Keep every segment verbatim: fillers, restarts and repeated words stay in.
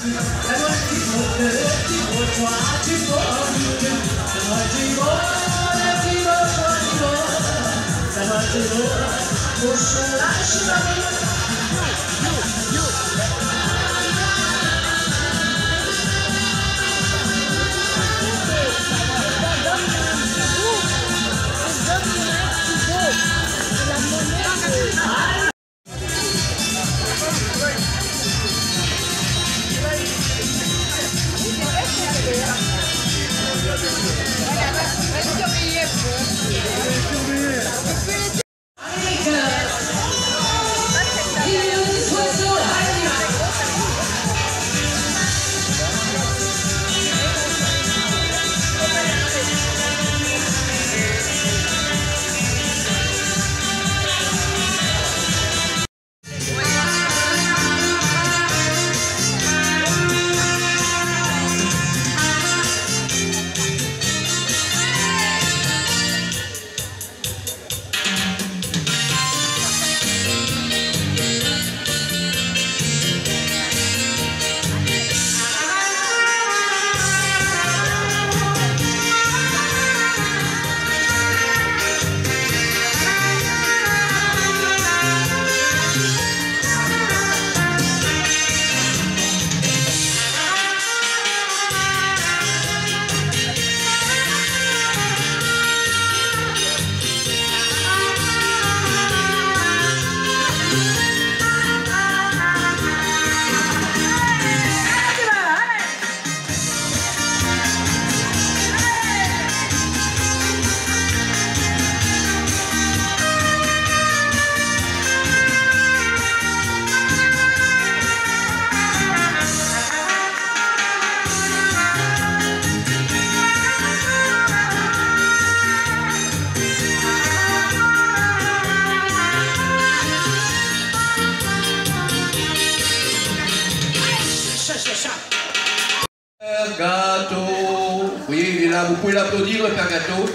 Gâteau. Oui, il est là, vous pouvez l'applaudir, le Père Gâteau.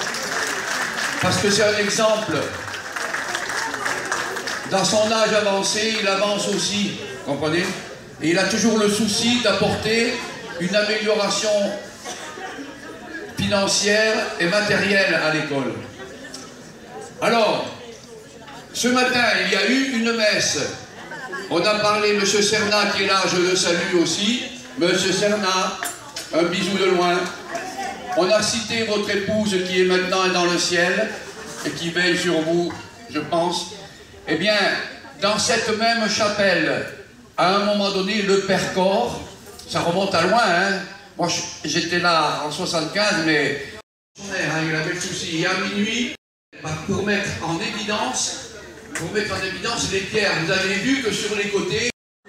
Parce que c'est un exemple. Dans son âge avancé, il avance aussi, comprenez? Et il a toujours le souci d'apporter une amélioration financière et matérielle à l'école. Alors, ce matin, il y a eu une messe. On a parlé, M. Cernat qui est là, je le salue aussi. M. Cernat, un bisou de loin. On a cité votre épouse qui est maintenant dans le ciel et qui veille sur vous, je pense. Eh bien, dans cette même chapelle, à un moment donné, le Père Corps, ça remonte à loin, hein. Moi, j'étais là en soixante-quinze, mais il avait le souci. Et à minuit, pour mettre en évidence, pour mettre en évidence les pierres, vous avez vu que sur les côtés,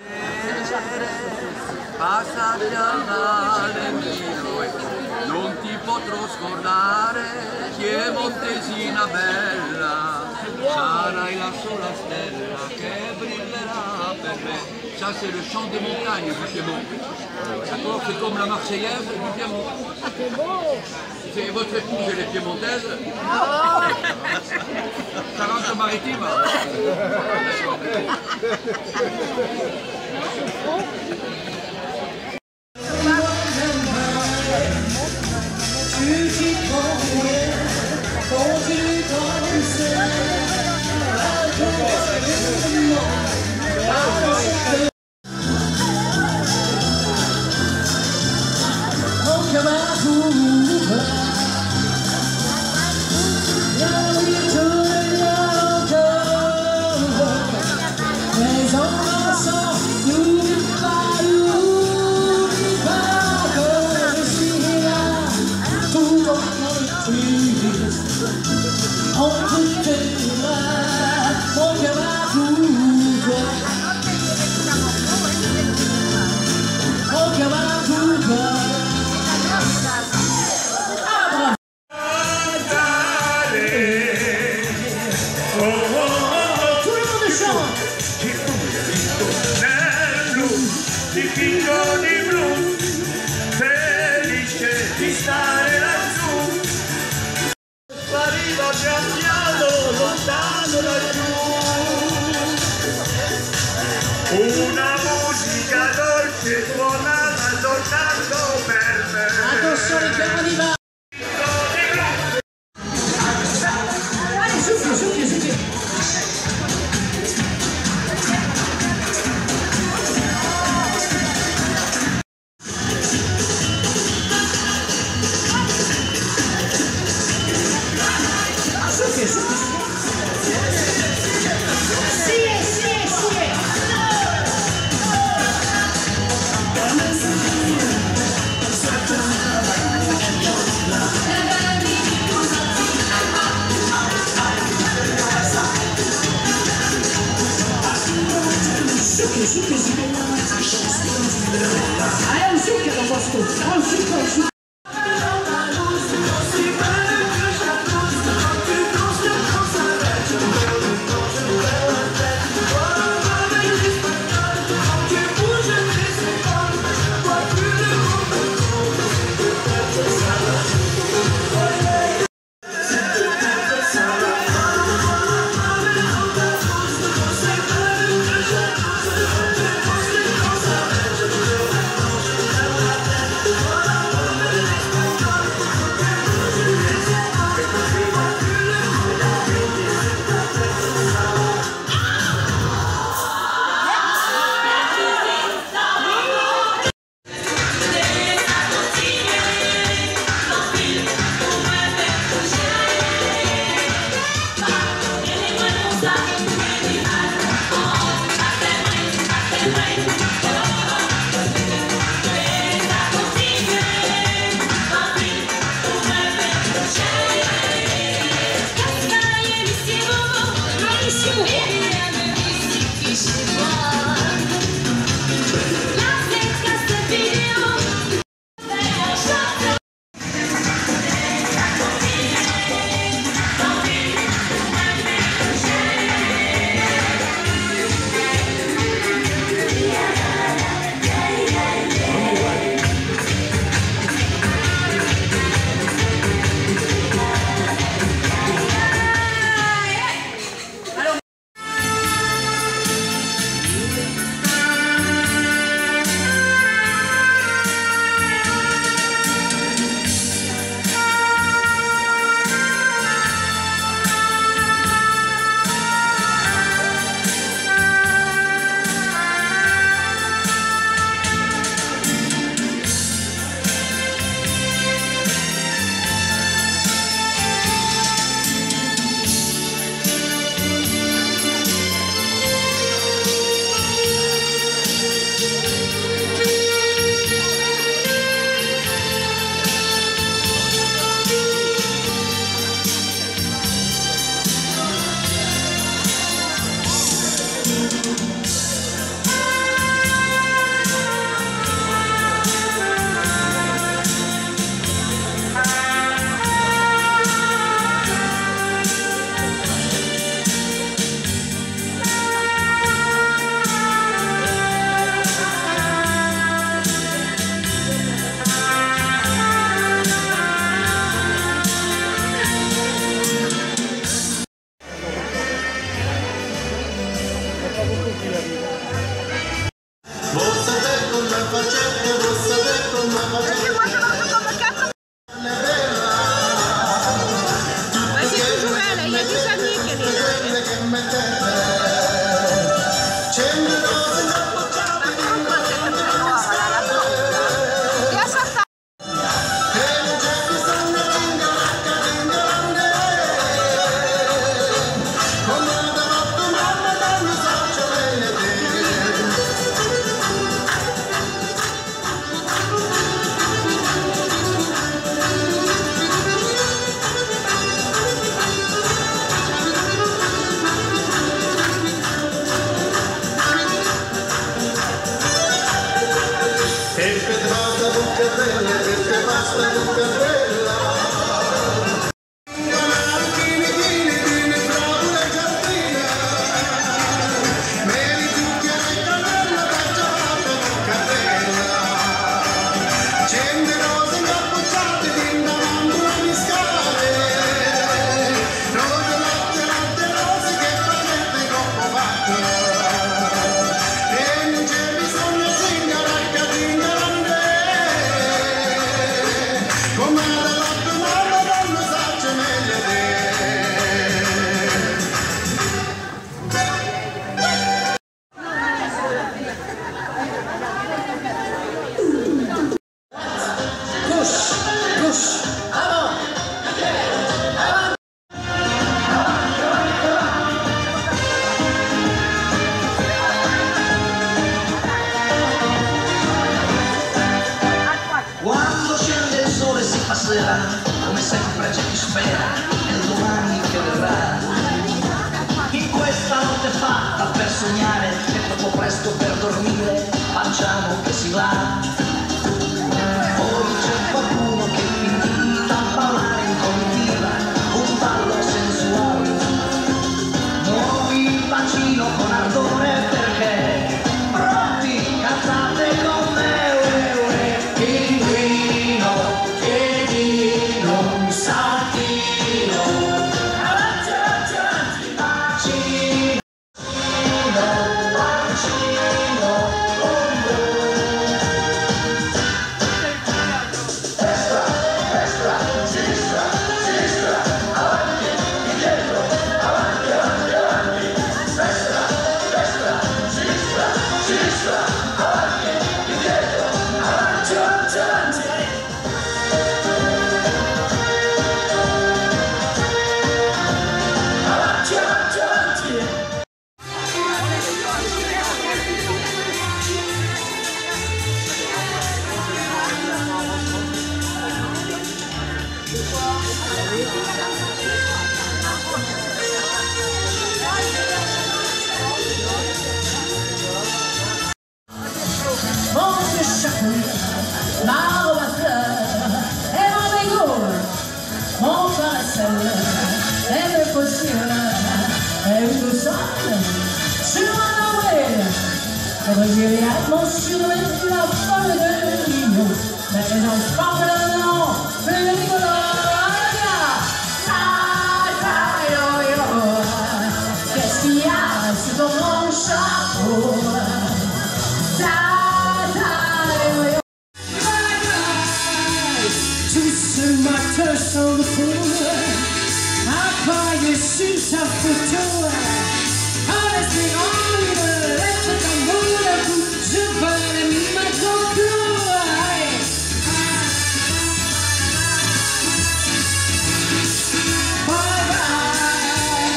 non ti potrò scordare, Piemontesina bella, sarai la sola stella che brillerà per me. Ça c'est le chant des montagnes du Piémont. D'accord, c'est comme la Marseillaise du Piémont. C'est votre épouse, elle est piémontaise. Charente-Maritime. Una musica dolce suona on y va. Allez, souffle, souffle, souffle. Souffle, souffle. Sigue, sigue, sigue. Sucre, sucre, sucre. Ah, é um sucre, eu gosto. É um sucre, é um sucre. per sognare, è troppo presto per dormire, facciamo che si va. Poi c'è qualcuno che è finita a ballare in comitiva, un ballo sensuale. Noi bacino con ardore perché pronti, cantate con me. Pinguino, piedino, un saltino, avanti, avanti, avanti, bacino, bacino, destra, destra, sinistra, sinistra, avanti, indietro, avanti, avanti, avanti, destra, destra, sinistra, sinistra, avanti, indietro, avanti, avanti, avanti. Avanti, avanti, avanti. Mon chapeau, ma robe à fleurs et mon bégot, mon parasol et mes postures et tout ça sur un Noël. Regarde mon survêt la folle de l'union, mais les enfants de la non, plus rigolo. Qu'est-ce qu'il y a sous ton grand chapeau? Ce matin sans le fond, à paille sur sa photo, en espérant une lettre d'amour, je vais les mettre au clou. Bye bye.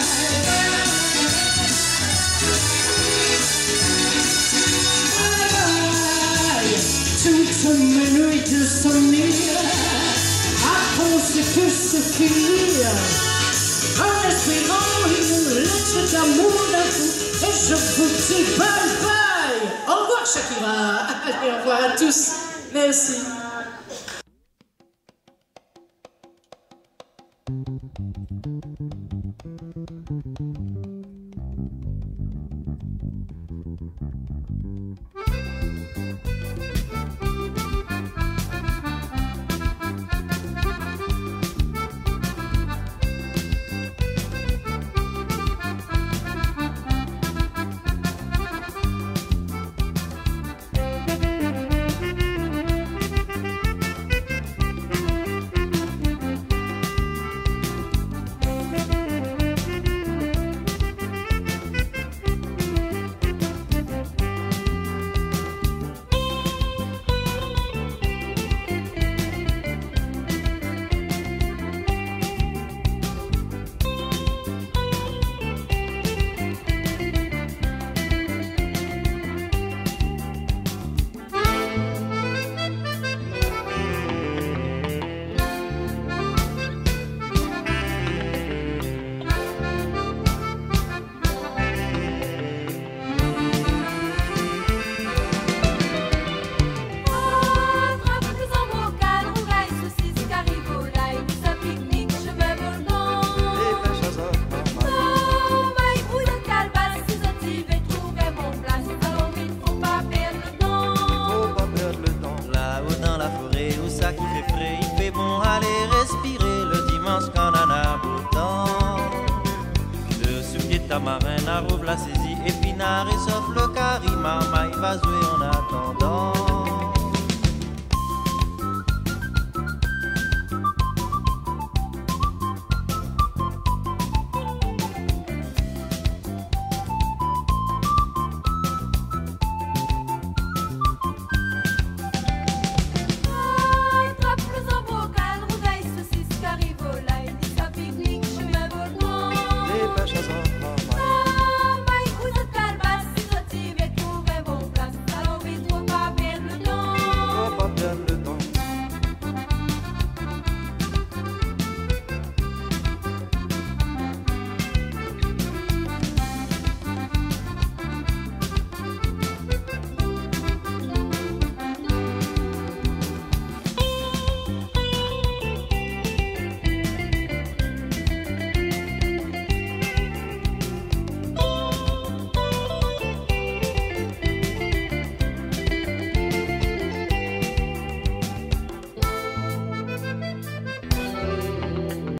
Bye bye. Toutes mes nuits de sommeil, c'est que se finir en espérant une lettre d'amour d'un coup. Et je vous dis bye bye. Au revoir Shakira. Allez, au revoir à tous. Merci. Tamarin, Arouve la saisie, épinard et sauf le carry, marmaille va jouer en attendant.